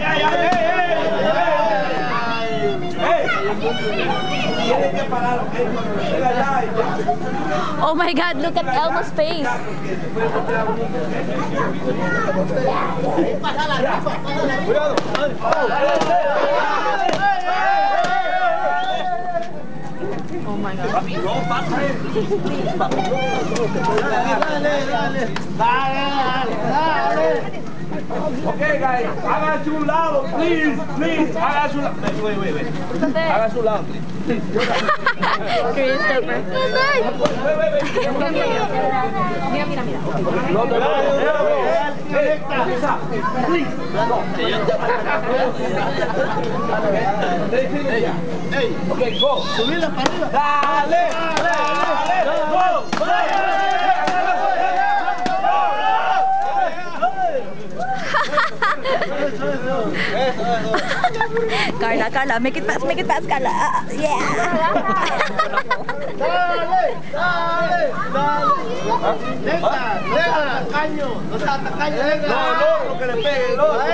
Oh my God, look at Elmo's face. Oh my God. Okay, guys, haga su lado, please, haga su lado. Wait. Haga su lado, please. Christopher. Okay, go. Subirla para arriba. Dale, go. Carla, make it fast, Carla. Yeah. Dale. Deja, caño. No, que le pegue,